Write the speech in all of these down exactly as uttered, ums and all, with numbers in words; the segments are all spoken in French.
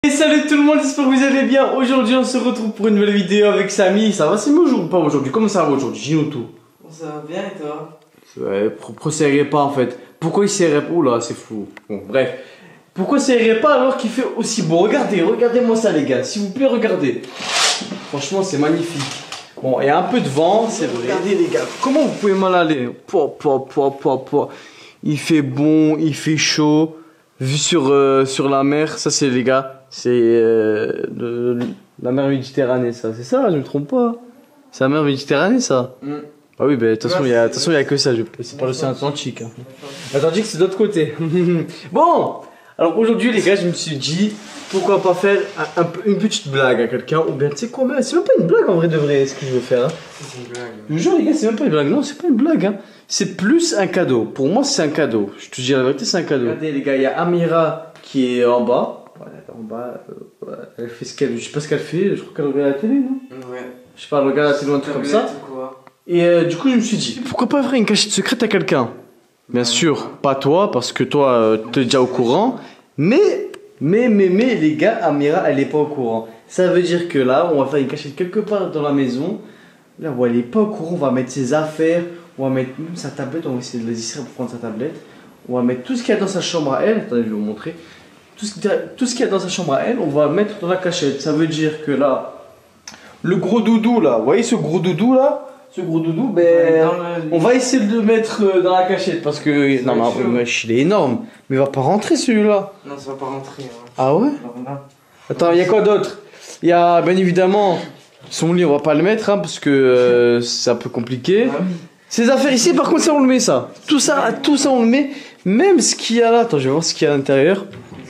Et salut tout le monde, j'espère que vous allez bien. Aujourd'hui on se retrouve pour une nouvelle vidéo avec Samy. Ça va Samy aujourd'hui ou pas aujourd'hui? Comment ça va aujourd'hui? Dis-nous tout. Ça va bien et toi? Ouais, pourquoi ça irait pas en fait? Pourquoi il s'irait pas? Oula, c'est flou. Bon, bref. Pourquoi ça irait pas alors qu'il fait aussi beau? Regardez, regardez-moi ça les gars, s'il vous plaît, regardez. Franchement, c'est magnifique. Bon, il y a un peu de vent, c'est vrai. Regardez les gars, comment vous pouvez mal aller? Po, po, po, po, po. Il fait bon, il fait chaud. Vu sur, euh, sur la mer, ça c'est les gars, c'est euh, la mer Méditerranée ça, c'est ça, je me trompe pas. C'est la mer Méditerranée ça. Mm. Ah oui, bah de toute façon il y a, de toute façon il y a que ça, c'est pas l'océan Atlantique. Hein. L'Atlantique c'est de l'autre côté. Bon, alors aujourd'hui les gars, je me suis dit pourquoi pas faire un, un, une petite blague à quelqu'un, ou bien tu sais quoi, c'est même pas une blague en vrai de vrai ce que je veux faire. Hein. C'est une blague. Je vous jure les gars, c'est même pas une blague, non, c'est pas une blague. Hein. C'est plus un cadeau. Pour moi, c'est un cadeau. Je te dis la vérité, c'est un cadeau. Regardez les gars, il y a Amira qui est en bas. Voilà, en bas. Euh, elle fait ce qu'elle. Je sais pas ce qu'elle fait. Je crois qu'elle regarde la télé, non? Ouais. Je sais pas, elle regarde la télé ou un truc comme ça. Quoi. Et euh, du coup, je me suis dit, pourquoi pas faire une cachette secrète à quelqu'un? Bien sûr, pas toi, parce que toi, euh, t'es déjà au courant. Mais, mais, mais, mais, les gars, Amira, elle est pas au courant. Ça veut dire que là, on va faire une cachette quelque part dans la maison. Là où elle est pas au courant, on va mettre ses affaires. On va mettre même sa tablette, on va essayer de la distraire pour prendre sa tablette. On va mettre tout ce qu'il y a dans sa chambre à elle. Attendez, je vais vous montrer. Tout ce, tout ce qu'il y a dans sa chambre à elle, on va le mettre dans la cachette. Ça veut dire que là, le gros doudou là, vous voyez ce gros doudou là? Ce gros doudou, ben, on va essayer de le mettre dans la cachette parce que. Non, mais wesh, il est énorme. Mais il va pas rentrer celui-là. Non, ça va pas rentrer. Hein. Ah ouais? Attends, il y a quoi d'autre? Il y a bien évidemment son lit, on va pas le mettre hein, parce que euh, c'est un peu compliqué. Ah oui. Ces affaires ici, par contre, ça on le met ça. Tout ça, tout ça on le met. Même ce qu'il y a là. Attends, je vais voir ce qu'il y a à l'intérieur.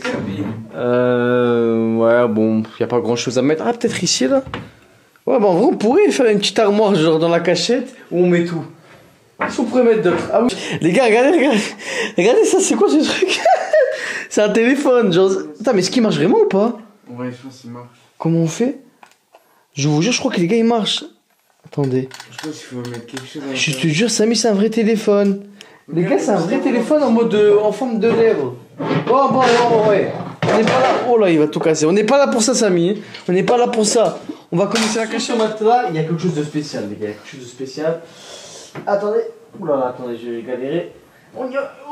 Euh, ouais, bon, il n'y a pas grand chose à mettre. Ah, peut-être ici là. Ouais, bon, en vrai, on pourrait faire une petite armoire genre dans la cachette où on met tout. Qu'est-ce qu'on pourrait mettre d'autre? Ah oui. Les gars, regardez, regardez. Regardez ça, c'est quoi ce truc? C'est un téléphone. Genre. Attends, mais est-ce qu'il marche vraiment ou pas? Ouais, je pense qu'il marche. Comment on fait? Je vous jure, je crois que les gars ils marchent. Attendez. Je pense qu'il faut mettre quelque chose. Je te jure, Samy, c'est un vrai téléphone. Les gars, c'est un vrai téléphone en mode euh, en forme de lèvres. Oh bon, oh, ouais. On n'est pas là. Oh là, il va tout casser. On n'est pas là pour ça, Samy. On n'est pas là pour ça. On va commencer à cacher au matelas. Il y a quelque chose de spécial, les gars. Il y a quelque chose de spécial. Attendez. Ouh là là, attendez, je vais galérer. On y va.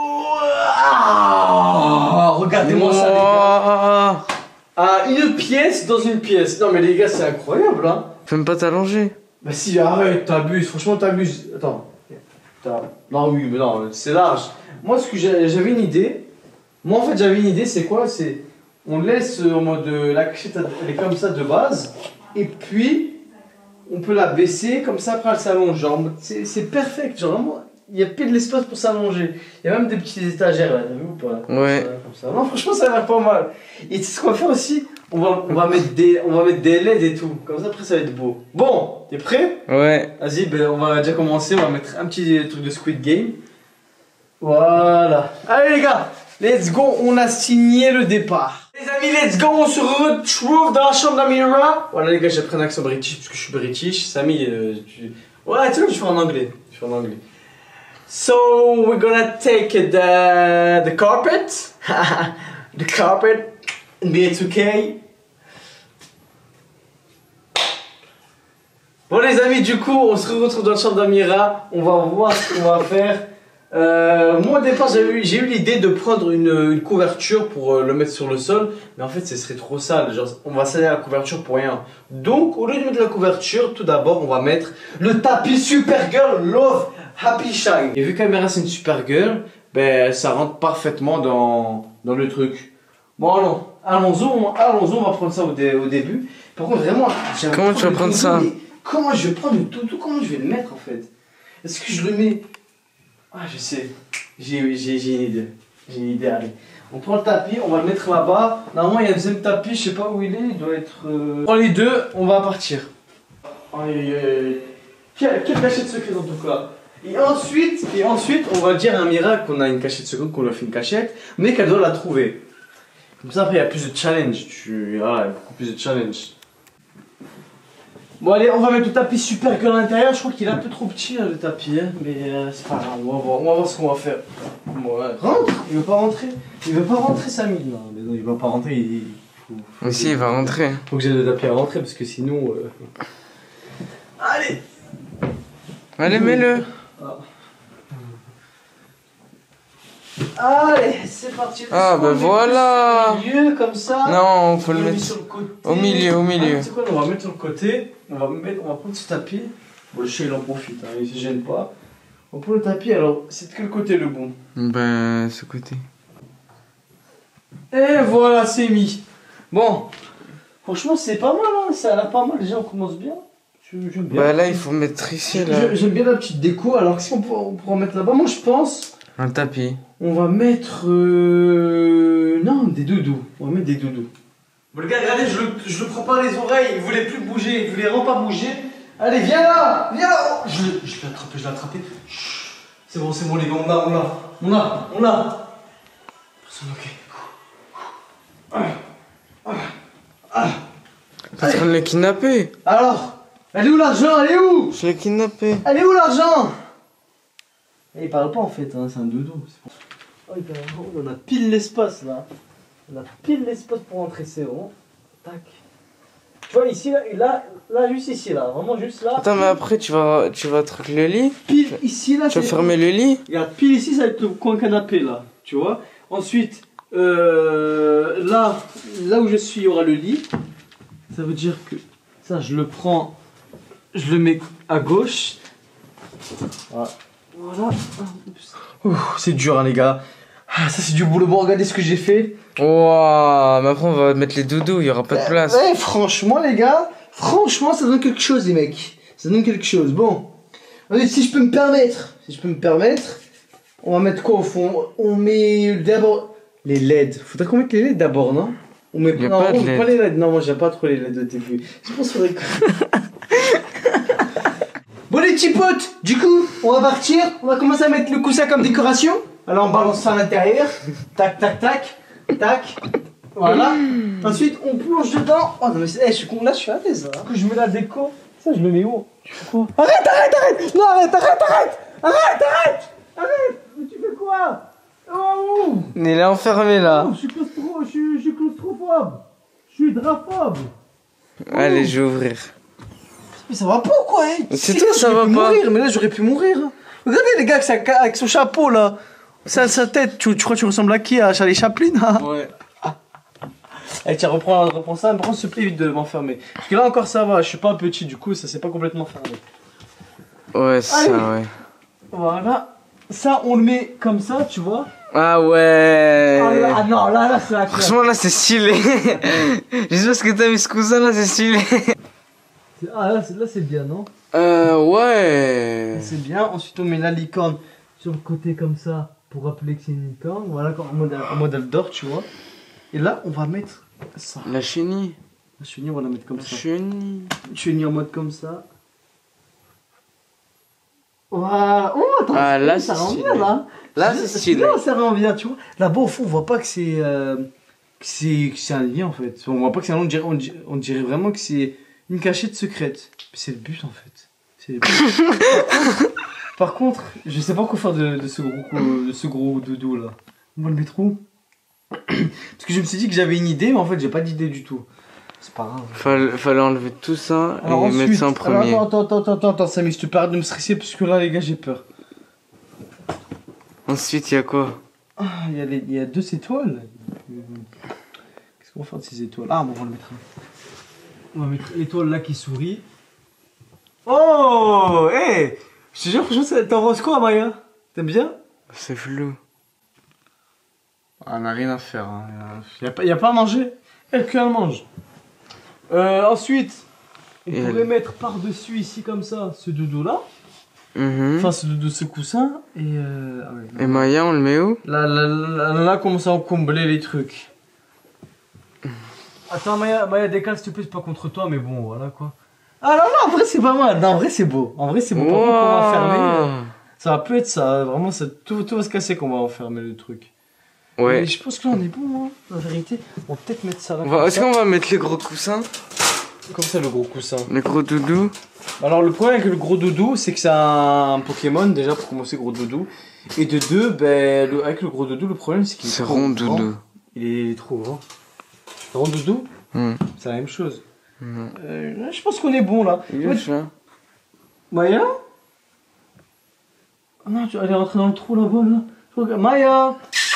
Ah, regardez-moi ça, les gars. Ah, une pièce dans une pièce. Non, mais les gars, c'est incroyable, hein. Faut même pas t'allonger. Bah si, arrête, t'abuses, franchement t'abuses. Attends. Non, oui, mais non, c'est large. Moi, ce que j'avais une idée. Moi, en fait, j'avais une idée, c'est quoi? C'est. On laisse en mode. La cachette, elle est comme ça de base. Et puis, on peut la baisser, comme ça, après elle s'allonge. Genre, c'est perfect. Genre, vraiment, il y a plus de l'espace pour s'allonger. Il y a même des petites étagères là, t'as vu ou pas? Ouais. Comme ça. Non, franchement, ça a l'air pas mal. Et tu sais ce qu'on va faire aussi? On va, on, va mettre des, on va mettre des L E D et tout. Comme ça, après, ça va être beau. Bon, t'es prêt? Ouais. Vas-y, ben, on va déjà commencer. On va mettre un petit truc de Squid Game. Voilà. Allez, les gars, let's go. On a signé le départ. Les amis, let's go. On se retrouve dans la chambre d'Amira. Voilà, les gars, j'ai pris un accent british parce que je suis british. Samy, euh, tu... ouais, tu vois, je fais en anglais. Je fais en anglais. So, we're gonna take the, the carpet. The carpet. B two K. Bon les amis, du coup on se retrouve dans la chambre d'Amira. On va voir ce qu'on va faire. euh, Moi au départ j'ai eu, j'ai eu l'idée de prendre une, une couverture pour euh, le mettre sur le sol. Mais en fait ce serait trop sale. Genre, on va salir la couverture pour rien. Donc au lieu de mettre la couverture, tout d'abord on va mettre le tapis Supergirl Love Happy Shine. Et vu qu'Amira c'est une Supergirl, ben ça rentre parfaitement dans, dans le truc. Bon allons, allons-y, allons-y, on va prendre ça au, dé, au début. Par contre vraiment, comment tu vas prendre ça? Comment je vais prendre le toutou? Comment je vais le mettre en fait? Est-ce que je le mets? Ah je sais, j'ai une idée. J'ai une idée, allez. On prend le tapis, on va le mettre là-bas. Normalement il y a un deuxième tapis, je sais pas où il est, il doit être... Euh... On prend les deux, on va partir. Aïe aïe aïe. Quelle, quelle cachette secrète en tout cas? Et ensuite, et ensuite, on va dire à Amira qu'on a une cachette secrète, qu'on lui a fait une cachette, mais qu'elle doit la trouver. Comme ça après il y a plus de challenge, tu... voilà, il y a beaucoup plus de challenge. Bon allez, on va mettre le tapis Supergirl à l'intérieur, je crois qu'il est un peu trop petit là, le tapis, hein, mais euh, c'est pas grave, on va voir, on va voir ce qu'on va faire. Bon, ouais. Rentre. Il veut pas rentrer. Il veut pas rentrer Samy. Non, mais non, il veut pas rentrer, il... fou. Mais si, il va rentrer. Faut que j'aide le tapis à rentrer parce que sinon. Euh... Allez. Allez, mets-le. Allez, c'est parti. Ah, ben voilà. Au milieu, comme ça. Non, faut le On mettre sur le côté. au milieu, au milieu. Ah, c'est quoi, on va mettre sur le côté. On va, mettre, on va prendre ce tapis. Bon, le chat il en profite, hein, il se gêne pas. On prend le tapis, alors c'est de quel côté le bon? Ben, ce côté. Et voilà, c'est mis. Bon, franchement, c'est pas mal, hein. Ça a l'air pas mal. Déjà, on commence bien. J'aime bien. Bah là, il faut mettre ici, là. Je- J'aime bien la petite déco. Alors, si on pourra, on pourra mettre là-bas, moi je pense. Un tapis. On va mettre. Euh... Non, des doudous. On va mettre des doudous. Bon, les gars, regardez, je le, je le prends par les oreilles. Il voulait plus bouger. Il voulait vraiment pas bouger. Allez, viens là. Viens là. Oh, je l'ai je l'ai attrapé, je l'ai attrapé. Chut. C'est bon, c'est bon, les gars. On l'a, on l'a. On l'a, on l'a. Personne, ok. Ah. Ah. Ah. T'es en train de le kidnapper. Alors, elle est où l'argent? Elle est où? Je l'ai kidnappé. Elle est où l'argent? Eh, il parle pas en fait, hein, c'est un doudou. Oh, on a pile l'espace là. On a pile l'espace pour entrer, c'est bon. Tac. Tu vois ici, là, là, là, juste ici, là, vraiment juste là. Attends, mais après, tu vas, tu vas truc le lit. Pile ici, là. Tu vas c'est- fermer le lit. Regarde, pile ici, ça va être le coin canapé là. Tu vois. Ensuite, euh, là, là où je suis, il y aura le lit. Ça veut dire que ça, je le prends, je le mets à gauche. Voilà. Voilà. Ouh, c'est dur, hein, les gars. Ah, ça, c'est du boulot. Bon, regardez ce que j'ai fait. Ouah, mais après, on va mettre les doudous, il y aura pas de place. Ouais, franchement, les gars, franchement, ça donne quelque chose, les mecs. Ça donne quelque chose. Bon, allez, si je peux me permettre, si je peux me permettre, on va mettre quoi au fond? On met d'abord les L E D. Faudrait qu'on mette les L E D d'abord, non? On met Y a non, pas de on met L E D. pas les L E D. Non, moi, j'aime pas trop les L E D au début. Je pense qu'il faudrait que... Bon, les petits potes, du coup, on va partir. On va commencer à mettre le coussin comme décoration. Alors, on balance ça à l'intérieur. Tac, tac, tac. Tac. Voilà. Ensuite, on plonge dedans. Oh non, mais c'est- eh, je suis con, là, je suis à l'aise. Là. Du coup, je mets la déco. Ça, je le mets où? Tu fais quoi? Arrête, arrête, arrête. Non, arrête, arrête, arrête. Arrête, arrête. Arrête. Mais tu fais quoi? Oh, Il est enfermé là. oh, je suis claustro, je suis, je suis claustrophobe. Je suis draphobe. Allez, je vais ouvrir. Mais ça va pas ou quoi, hein? C'est Les toi, gars, ça j'aurais va pu pas. mourir, mais là, j'aurais pu mourir. hein. Regardez les gars avec, sa- avec son chapeau là. Sa, sa tête, tu, tu crois que tu ressembles à qui? À Charlie Chaplin hein? Ouais. Eh tiens, reprends, reprends ça, par contre, s'il te plaît, évite de m'enfermer. Parce que là encore ça va, je suis pas un petit, du coup, ça s'est pas complètement fermé. Ouais, c'est Allez. ça, ouais. Voilà. Ça, on le met comme ça, tu vois. Ah ouais. Ah, là, ah non, là, là, c'est la classe. Franchement, là, c'est stylé. J'espère que t'as mis ce cousin là, c'est stylé. Ah, là, c'est, là, c'est bien, non? Euh, ouais. C'est bien. Ensuite, on met la licorne sur le côté comme ça pour rappeler que c'est une licorne. Voilà, en mode, en mode Eldor, tu vois. Et là, on va mettre ça. La chenille. La chenille, on va la mettre comme La ça. chenille. Chenille en mode comme ça. Voilà. Oh, attends, Ah, là, ça c'est rend stylé. bien, là. Là, c'est stylé. Là, ça rend bien, tu vois. Là-bas, au fond, on voit pas que c'est... Euh, que c'est que c'est un lien, en fait. On voit pas que c'est un lien, on dirait, on dirait, on dirait vraiment que c'est une cachette secrète. C'est le but, en fait. C'est le but. Par contre, je sais pas quoi faire de, de, ce, gros, cou- de ce gros doudou, là. On va le mettre où? Parce que je me suis dit que j'avais une idée, mais en fait, j'ai pas d'idée du tout. C'est pas grave. Fallait, fallait enlever tout ça Alors et mettre ça en premier. alors, attends, attends, attends, attends, attends, Samy, je te perds de me stresser parce que là, les gars, j'ai peur. Ensuite, il y a quoi? Ah, il y, a les- il y a deux étoiles. Qu'est-ce qu'on va faire de ces étoiles? Ah, bon, on va le mettre. On va mettre l'étoile là qui sourit. Oh, hé hey, je te jure, franchement, ça- t'en penses quoi, Maya? T'aimes bien? C'est flou. Ah, on n'a rien à faire. Hein. Il n'y a, pas- y a pas à manger. Elle qu'elle mange. Euh, ensuite, on Et pourrait elle- mettre par-dessus ici comme ça ce doudou là. Mhm. Enfin, ce doudou, ce coussin. Et, euh, ah ouais, non. Et Maya, on le met où? Là, là, là, là, là, commence à combler les trucs. Attends, Maya, Maya décale s'il te plaît, c'est pas contre toi, mais bon, voilà quoi. Ah non, non, en vrai, c'est pas mal. Non, en vrai, c'est beau. En vrai, c'est beau. Par contre, on va enfermer. euh, Ça va plus être ça. Vraiment, ça, tout, tout va se casser qu'on va enfermer le truc. Mais Ouais. je pense que là, on est bon, hein. La vérité, on va peut-être mettre ça là. On comme va- Est-ce ça. qu'on va mettre les gros coussins? Comme ça, le gros coussin. Les gros doudous? Alors, le problème avec le gros doudou, c'est que c'est un Pokémon, déjà, pour commencer, gros doudou. Et de deux, ben, le- avec le gros doudou, le problème, c'est qu'il est C'est trop rond grand. doudou. Il est trop grand. Rond doudou, Hmm. c'est la même chose. Hmm. Euh, je pense qu'on est bon là. Il est Ouais, chat. Maya? Ah non, tu vas aller rentrer dans le trou là-bas là. Je regarde- Maya!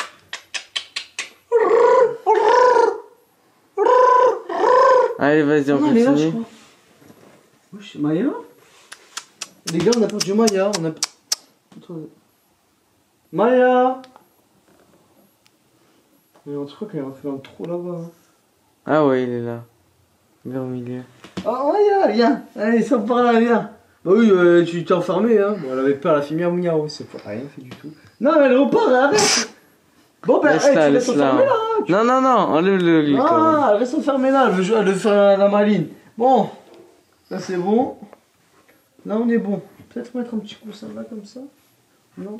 Allez, vas-y, on Non, elle est là, je continue. crois. Wesh, Maya? Les gars, on a perdu Maya. On a... Maya! Mais on croit qu'elle est rentrée dans le trou là-bas. hein. Ah ouais, il est là. Il est au milieu. Oh Maya, viens! Allez, sors par là, viens! Bah oui, euh, tu t'es enfermé, hein. Bon, elle avait peur, elle a fait miaou miaou, c'est pas rien fait du tout. Non, mais elle repart, arrête! Bon, ben, Laisse-la, hey, tu restes laisse-la. enfermé là, hein. Non, non, non, enlève-le lui quand même. Ah, elle reste enfermée là, elle veut, jouer, elle veut faire la maline. Bon, là c'est bon. Là on est bon. Peut-être mettre un petit coussin là comme ça. Non.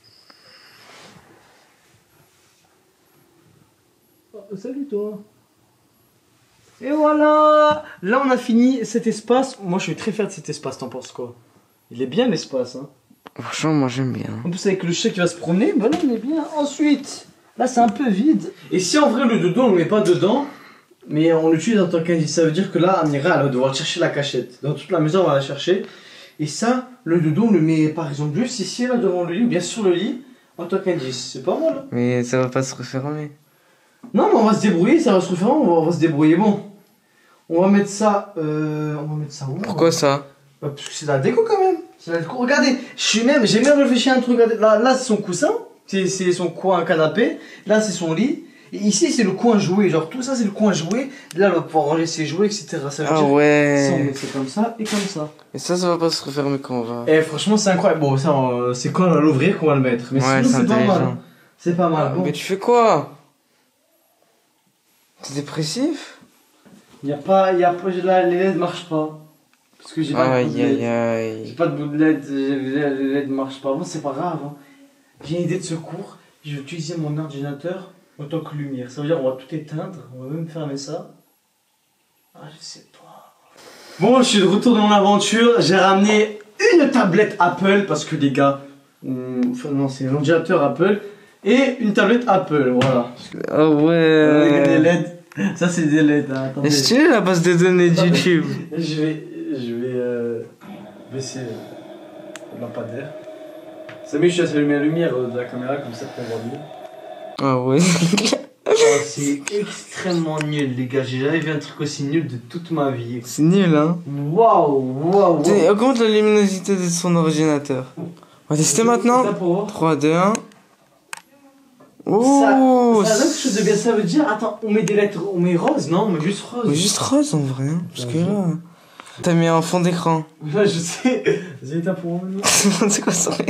Oh, salut toi. Et voilà. Là on a fini cet espace. Moi je suis très fier de cet espace, t'en penses quoi? Il est bien l'espace, hein. Franchement, moi j'aime bien. En plus avec le chat qui va se promener, ben là on est bien. Ensuite, là c'est un peu vide. Et si en vrai le dodo on le met pas dedans, mais on l'utilise en tant qu'indice, ça veut dire que là Amira elle va devoir chercher la cachette. Dans toute la maison on va la chercher. Et ça, le dodo on le met par exemple juste ici là devant le lit, ou bien sur le lit, en tant qu'indice. C'est pas mal. Hein. Mais ça va pas se refermer. Non mais on va se débrouiller, ça va se refaire, on va, on va se débrouiller. Bon, on va mettre ça, euh, on va mettre ça où? Pourquoi ça? Bah, parce que c'est de la déco quand même. C'est de la déco. Regardez, je suis même, j'ai même réfléchi à un truc. Regardez, là, là c'est son coussin, c'est c'est son coin canapé. Là c'est son lit. Et ici c'est le coin jouet. Genre tout ça c'est le coin jouet. Là elle va pouvoir ranger ses jouets, et cetera. Ça veut Ah dire ça, on ouais. met ça comme ça et comme ça. Et ça, ça va pas se refermer quand on va. Et franchement c'est incroyable. Bon ça euh, c'est quand on va l'ouvrir qu'on va le mettre. Mais Ouais, sinon c'est c'est pas mal. intelligent. hein. C'est pas mal. Bon. Mais tu fais quoi? T'es dépressif? Y a pas, y a pas, là les L E D marchent pas. Parce que j'ai pas de bout de Aïe aïe L E D. J'ai aïe. pas de bout de L E D, j'ai- les L E D marchent pas. Bon, c'est pas grave. Hein. J'ai une idée de secours. Je vais utiliser mon ordinateur en tant que lumière. Ça veut dire on va tout éteindre. On va même fermer ça. Ah, je sais pas. Bon, je suis de retour dans mon aventure. J'ai ramené une tablette Apple parce que les gars. hum, Enfin, non, c'est un ordinateur Apple. Et une tablette Apple, voilà. Ah Avec des ouais. L E D. Ça, c'est des L E D. Hein. Attendez. Mais stylé la base de données de Attendez. YouTube. Je vais, je vais euh, baisser euh, le lampadaire. C'est mieux, je vais allumer la lumière euh, de la caméra comme ça qu'on voit mieux. Ah ouais. Oh, c'est extrêmement nul, les gars. J'ai jamais vu un truc aussi nul de toute ma vie. C'est nul hein. Waouh, waouh, Tiens, waouh. augmente la luminosité de son ordinateur. On va tester maintenant. Ça pour voir. trois, deux, un. Oh, Ça, ça a quelque chose de bien. Ça veut dire, attends, on met des lettres, on met rose, non? On met juste rose. Mais juste rose en vrai, hein, parce que là, t'as mis un fond d'écran. Ouais, je sais. Vas-y, éteins pour moi maintenant. C'est quoi ça?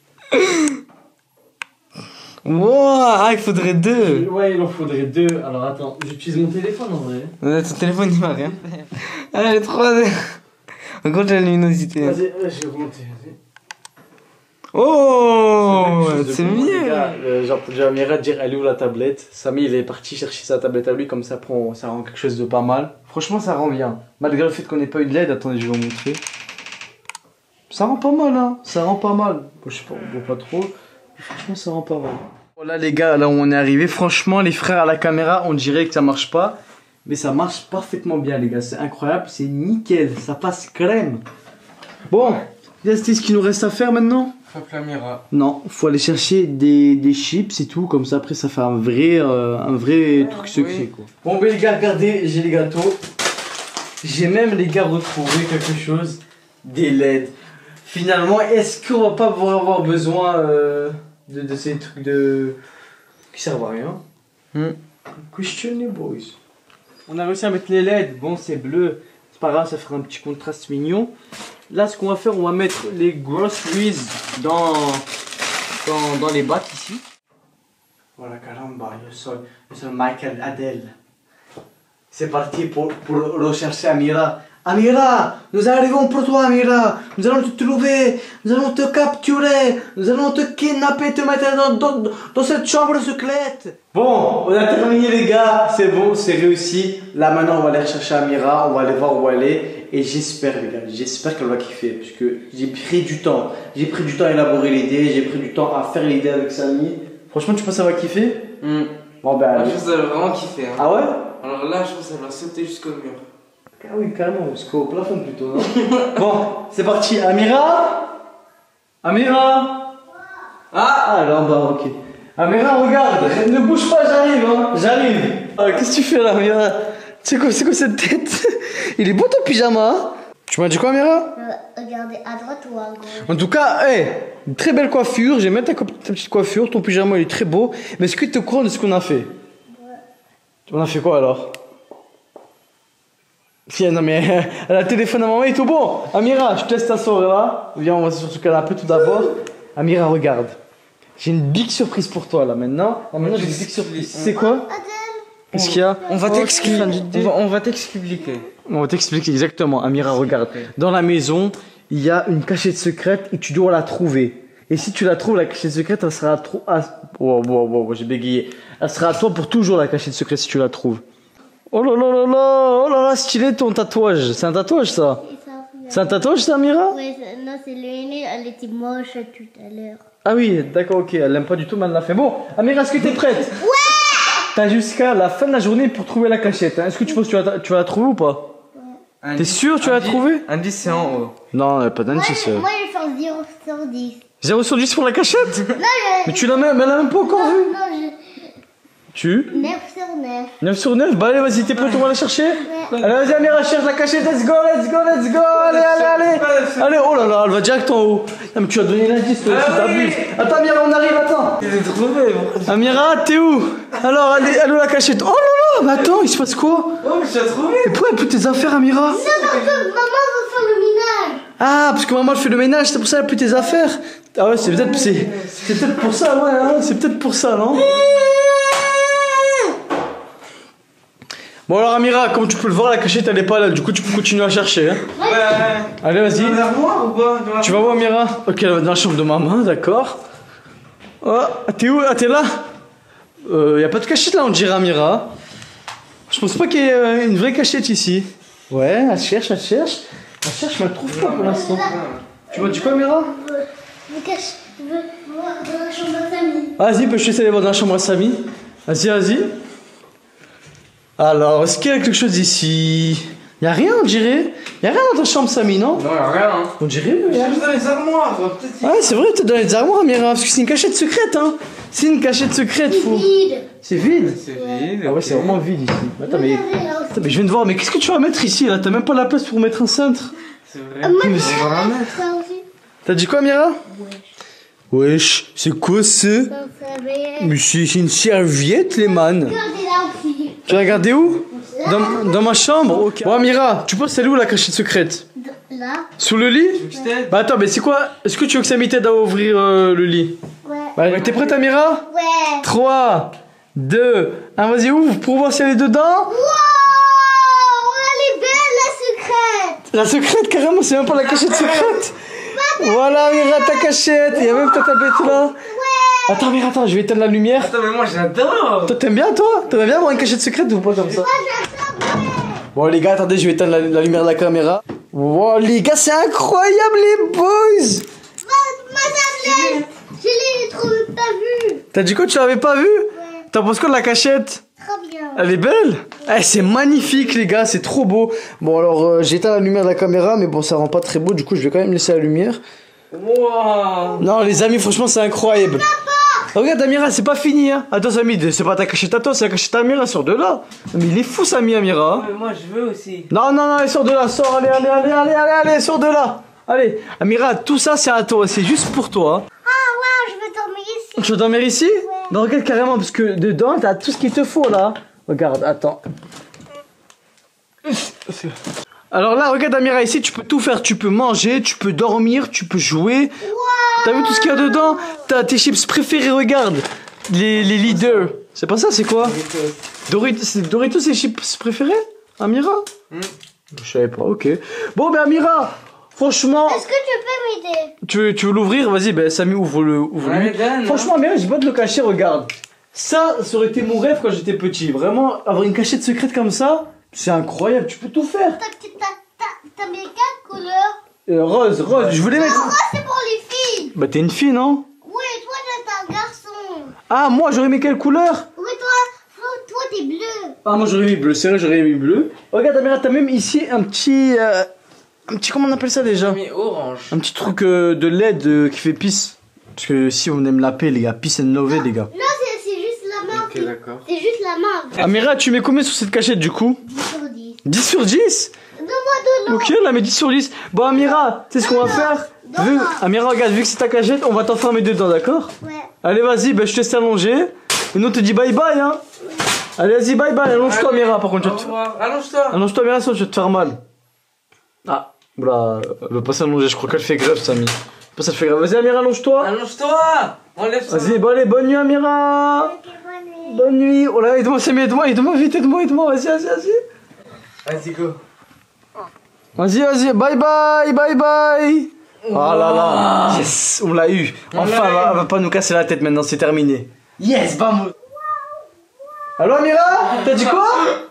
Wow, ah, il faudrait deux. Ouais, il en faudrait deux. Alors attends, j'utilise mon téléphone en vrai. Là, ton téléphone il va rien faire. Allez, trois, deux. Augmente la luminosité. Vas-y, là, j'ai remonté. Vas-y. Oh, quelque chose de c'est bon, les mieux. gars. Euh, J'ai entendu Amira dire elle est où la tablette. Samy il est parti chercher sa tablette à lui, comme ça prend, ça rend quelque chose de pas mal. Franchement ça rend bien. Malgré le fait qu'on n'ait pas eu de L E D, attendez je vais vous montrer. Ça rend pas mal hein, ça rend pas mal. Bon, je sais pas, on voit pas trop. Franchement ça rend pas mal. Bon, là les gars, là où on est arrivé, franchement les frères à la caméra on dirait que ça marche pas. Mais ça marche parfaitement bien les gars, c'est incroyable, c'est nickel, ça passe crème. Bon, c'est ce qu'il nous reste à faire maintenant. Hop la mira. Non, faut aller chercher des, des chips et tout, comme ça après ça fait un vrai, euh, un vrai truc secret oui. quoi. Bon ben les gars, regardez, j'ai les gâteaux. J'ai même les gars retrouvé quelque chose, des L E D. Finalement, est-ce qu'on va pas avoir besoin euh, de, de ces trucs de... qui servent à rien? Hmm. Question you boys. On a réussi à mettre les L E D, bon c'est bleu, c'est pas grave, ça fera un petit contraste mignon. Là, ce qu'on va faire, on va mettre les groceries dans, dans, dans les bacs ici. Voilà, caramba, je suis, je suis Michael Adel. C'est parti pour, pour rechercher Amira. Amira, nous arrivons pour toi, Amira. Nous allons te trouver, nous allons te capturer, nous allons te kidnapper, te mettre dans, dans, dans cette chambre secrète. Bon, on a terminé les gars, c'est bon, c'est réussi. Là maintenant, on va aller rechercher Amira, on va aller voir où elle est. Et j'espère les gars, j'espère qu'elle va kiffer. Parce que j'ai pris du temps, j'ai pris du temps à élaborer l'idée, j'ai pris du temps à faire l'idée avec Samy. Franchement, tu penses qu'elle va kiffer? Hmm. Bon ben, Moi, allez. je pense que ça va vraiment kiffer. Hein. Ah ouais? Alors là, je pense qu'elle va sauter jusqu'au mur. Ah oui, carrément, jusqu'au plafond plutôt, non? Bon, c'est parti. Amira? Amira? Ah, ah, là en bas, ok. Amira, regarde, ne bouge pas, j'arrive, hein, j'arrive. Ah, qu'est-ce que tu fais là, Amira? C'est quoi, c'est quoi cette tête? Il est beau ton pyjama, hein? Tu m'as dit quoi, Amira? Euh, regardez à droite ou à gauche. En tout cas, hey, une très belle coiffure. J'aime bien ta, ta petite coiffure. Ton pyjama, il est très beau. Mais est-ce que tu es au courant de ce qu'on a fait? Ouais. On a fait quoi alors? Si, non mais elle a le téléphone à maman et tout bon. Amira, je te laisse t'asseoir là. Viens, on va sur ce canapé tout d'abord. Amira, regarde. J'ai une big surprise pour toi là maintenant. Ah, maintenant j'ai une big surprise. C'est quoi? Qu'est-ce qu'il y a? On va Oh, t'expliquer. on On va, on va t'expliquer. On va t'expliquer exactement. Amira, regarde. Dans la maison, il y a une cachette secrète et tu dois la trouver. Et si tu la trouves, la cachette secrète, elle sera à toi. Ah, wow, wow, wow, j'ai bégayé. Elle sera à toi pour toujours, la cachette secrète, si tu la trouves. Oh là là là là, oh là là, stylé ton tatouage. C'est un tatouage ça? C'est un tatouage ça, Amira? Oui, non, c'est l'aînée, elle était moche tout à l'heure. Ah oui, d'accord, ok. Elle l'aime pas du tout, mais elle l'a fait. Bon, Amira, est-ce que t'es prête? Ouais! T'as jusqu'à la fin de la journée pour trouver la cachette. Hein. Est-ce que tu penses que tu vas, tu vas la trouver ou pas? Ouais. T'es sûr tu vas la trouver? Indice, c'est en haut. Non, pas d'indice. Moi, moi, je vais faire zéro sur dix. zéro sur dix pour la cachette? Non, je... Mais tu l'as même, elle l'a même pas encore non, vue. non, je... Tu? neuf sur neuf. neuf sur neuf? Bah allez, vas-y, t'es prête, on va la chercher? Ouais. Allez, vas-y, Amira, cherche la cachette, let's go, let's go, let's go, allez, allez, allez. Allez, oh là là, elle va direct en haut. Non, mais tu as donné l'indice, toi aussi, t'abuses. Attends, Amira, on arrive, attends. Il est trouvé. Amira, t'es où? Alors, elle est, elle est où la cachette? Oh là là, mais attends, il se passe quoi? Oh, mais tu l'as trouvé. Mais pourquoi elle peut tes affaires, Amira? Non, parce que maman va faire le ménage. Ah, parce que maman elle fait le ménage, c'est pour ça qu'elle a plus tes affaires. Ah ouais, c'est peut-être c'est, c'est peut-être pour ça, ouais, hein, c'est peut-être pour ça, non? Bon alors Amira, comme tu peux le voir, la cachette elle est pas là, du coup tu peux continuer à chercher. Hein. Ouais. Allez, vas-y. Dans l'armoire ou pas? Dans Tu vas voir Amira? Ok, elle va dans la chambre de maman, d'accord. Oh, t'es où? Ah, t'es là? Euh, y a pas de cachette là, on dirait Amira. Je pense pas qu'il y ait euh, une vraie cachette ici. Ouais, elle cherche, elle cherche. Elle cherche, mais elle trouve pas pour l'instant. Tu m'as dit quoi, Amira? Je veux cacher, je veux voir dans la chambre de Samy. Vas-y, peux je essayer d'aller voir dans la chambre à Samy. Vas-y, vas-y. Alors, est-ce qu'il y a quelque chose ici? Y'a rien, on dirait. Y'a rien dans ta chambre, Samy, non? Non, y'a rien. Hein. On dirait, mais Je y'a suis dans les armoires. Peut-être. Ouais, c'est vrai, t'es dans les armoires, Amira, parce que c'est une cachette secrète, hein. C'est une cachette secrète, C'est faut. vide. C'est vide? C'est vide. Ah ouais, c'est vraiment vide ici. Attends, mais. Regardez, là aussi. Attends, mais je viens de voir, mais qu'est-ce que tu vas mettre ici, là? T'as même pas la place pour mettre un cintre. C'est vrai. Ah, moi, Mais je c'est- On va la mettre. ça aussi. T'as dit quoi, Amira? Wesh, c'est quoi ça? Ça savait. Mais c'est c'est une serviette, les man. Regardez là aussi. Tu l'as regardé où? Dans, dans ma chambre? Ok. Bon, Amira, tu penses elle est où la cachette secrète? Là. Sous le lit? Tu veux que je t'aide? Bah attends, mais c'est quoi? Est-ce que tu veux que Samy t'aide à ouvrir euh, le lit? Ouais. Bah, t'es prête, Amira? Ouais. trois, deux, un, vas-y, ouvre pour voir si elle est dedans. Wow, elle est belle la secrète. La secrète, carrément, c'est même pas la cachette secrète. Voilà, Amira, ta cachette. Il y a même ta tablette là. Attends, Amira, attends, je vais éteindre la lumière. Attends, mais moi j'adore. Toi, t'aimes bien, toi? T'aimes bien avoir une cachette secrète ou pas comme ça? Bon, les gars, attendez, je vais éteindre la, la lumière de la caméra. Wow, les gars, c'est incroyable, les boys. Ma, ma tablette. Je l'ai trop pas vue. T'as dit quoi, tu l'avais pas vu? Ouais. T'en penses quoi de la cachette? Très bien. Elle est belle. Eh, c'est magnifique, les gars, c'est trop beau. Bon, alors, euh, j'ai éteint la lumière de la caméra, mais bon, ça rend pas très beau, du coup, je vais quand même laisser la lumière. Wow. Non, les amis, franchement, c'est incroyable. Regarde, Amira, c'est pas fini, hein. Attends, Samy, c'est pas ta cachette à toi, c'est la cachette à Amira, sort de là. Mais il est fou, Samy, Amira. Mais moi je veux aussi. Non, non, non, allez, sors de là, sors, allez, allez, allez, allez, allez, allez, sors de là. Allez, Amira, tout ça, c'est à toi, c'est juste pour toi. Ah ouais, je veux dormir ici. Tu veux dormir ici? Non, regarde carrément, parce que dedans, t'as tout ce qu'il te faut, là. Regarde, attends. Alors là, regarde, Amira, ici, tu peux tout faire. Tu peux manger, tu peux dormir, tu peux jouer. T'as vu tout ce qu'il y a dedans? T'as tes chips préférés, regarde. Les, les leaders. C'est pas ça, c'est quoi? Doritos, c'est Doritos, c'est chips préférés? Amira? Mm. Je savais pas, ok. Bon, ben Amira, franchement... Est-ce que tu peux m'aider? Tu veux, tu veux l'ouvrir? Vas-y, ben Samy, ouvre-le. Ouvre Ouais, donne, franchement, Amira, j'ai pas de le cacher, regarde. Ça, ça aurait été mon rêve quand j'étais petit. Vraiment, avoir une cachette secrète comme ça, c'est incroyable, tu peux tout faire. T'as t'as- t'as- t'as mis quelle couleur? Euh, rose, rose, je voulais mettre... Ah, c'est pour les filles. Bah t'es une fille, non? Oui, toi t'es un garçon. Ah, moi, j'aurais mis quelle couleur? Oui, toi, toi, toi t'es bleu. Ah, moi j'aurais mis bleu, c'est vrai, j'aurais mis bleu. Regarde, Amira, t'as même ici un petit. Euh, un petit. Comment on appelle ça déjà? J'ai mis orange. Un petit truc euh, de L E D euh, qui fait pisse. Parce que si on aime la paix, les gars, peace and love, les gars. Non, c'est c'est juste la main. Ok, d'accord. C'est juste la main. Amira, tu mets combien sur cette cachette du coup? dix sur dix. dix sur dix? Donne-moi de l'eau. Ok, là, mais dix sur dix. Bon, Amira, tu sais ce qu'on va faire? Vu, Amira, regarde, vu que c'est ta cachette, on va t'enfermer dedans, d'accord? Ouais. Allez, vas-y, bah, je te laisse t'allonger. Et nous, on te dit bye bye, hein. Allez, vas-y, bye bye. Allonge-toi, Allez, Amira, par contre. Au Tu vas te... revoir. Allonge-toi. Allonge-toi, Amira, sinon tu vas te faire mal. Ah, oula, elle veut pas s'allonger, je crois qu'elle fait grève, Samy. Pas ça te fait grève. Vas-y, Amira, allonge-toi. Allonge-toi. Enlève-toi. Vas-y, bon, allez, bonne nuit, Amira. Ok, bonne nuit. Bonne nuit. Oh là, aide-moi, Samy, aide-moi, aide-moi, vite, aide-moi, aide-moi. Vas-y, vas-y, vas-y. Vas-y, go. Vas-y, vas-y, bye bye, bye bye. Oh là là, yes, on l'a eu. On Enfin, l'a elle va, eu. elle va pas nous casser la tête maintenant, c'est terminé. Yes, vamos. Allô, Amira, t'as dit quoi?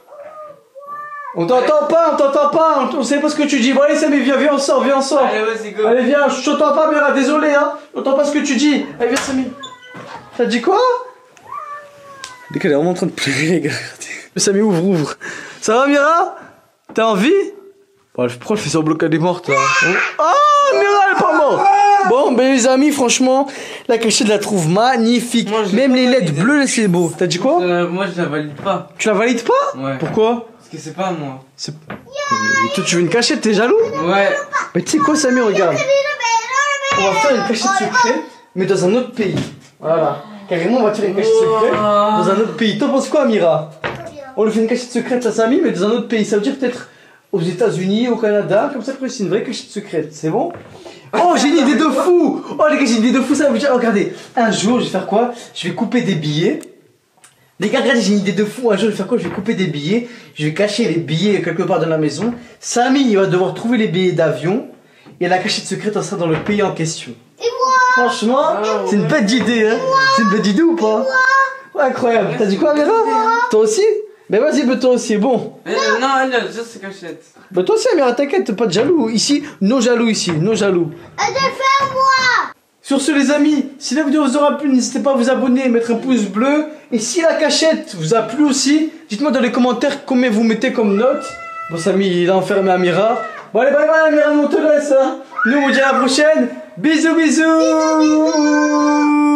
On t'entend pas, on t'entend pas, on, on sait pas ce que tu dis. Bon, allez, Samy, viens, viens, on sort, viens, on sort. Allez, vas-y, go. Allez, viens, je t'entends pas, Amira, désolé, hein. J'entends pas ce que tu dis. Allez, viens, Samy. T'as dit quoi? Dès qu'elle est vraiment en train de pleurer, les gars. Samy, ouvre, ouvre. Ça va, Amira? T'as envie? Bon, pourquoi elle fait semblant qu'elle est morte, là? Oh, Amira, elle est pas morte. Bon, ben les amis, franchement, la cachette, je la trouve magnifique. Moi, je l'ai Même pas les L E D validé. bleus, c'est beau. T'as dit quoi? Euh, moi, je la valide pas. Tu la valides pas? Ouais. Pourquoi? Parce que c'est pas moi. C'est... Mais toi, tu veux une cachette, t'es jaloux? Ouais. Mais tu sais quoi, Samy, regarde. On va faire une cachette secrète, mais dans un autre pays. Voilà. Carrément, on va faire une cachette secrète dans un autre pays. T'en penses quoi, Amira? On lui fait une cachette secrète à Samy, mais dans un autre pays. Ça veut dire peut-être aux États-Unis, au Canada. Comme ça, après, c'est une vraie cachette secrète. C'est bon? Oh, j'ai une idée de fou! Oh, les gars, j'ai une idée de fou. Ça veut dire, regardez, un jour, je vais faire quoi? Je vais couper des billets. Les gars, regardez, j'ai une idée de fou. Un jour, je vais faire quoi? Je vais couper des billets. Je vais cacher les billets quelque part dans la maison. Samy, il va devoir trouver les billets d'avion. Et la cachette secrète, elle sera dans le pays en question. Et moi? Franchement, Ah, c'est une ouais. bête d'idée, hein? C'est une bête d'idée ou pas? Ouais, incroyable. T'as dit quoi, Amira? Toi aussi? Ben vas-y, ben toi aussi. Bon. Mais, euh, non, elle a déjà ses cachettes. Ben toi aussi, Amira, t'inquiète, pas de jaloux. Ici, nos jaloux ici, nos jaloux. Elle doit faire moi. Sur ce, les amis, si la vidéo vous aura plu, n'hésitez pas à vous abonner, mettre un pouce bleu. Et si la cachette vous a plu aussi, dites-moi dans les commentaires combien vous mettez comme note. Bon, Samy, il a enfermé Amira. Bon, allez, bye bye, Amira, on te laisse. Hein. Nous, on vous dit à la prochaine. Bisous, bisous.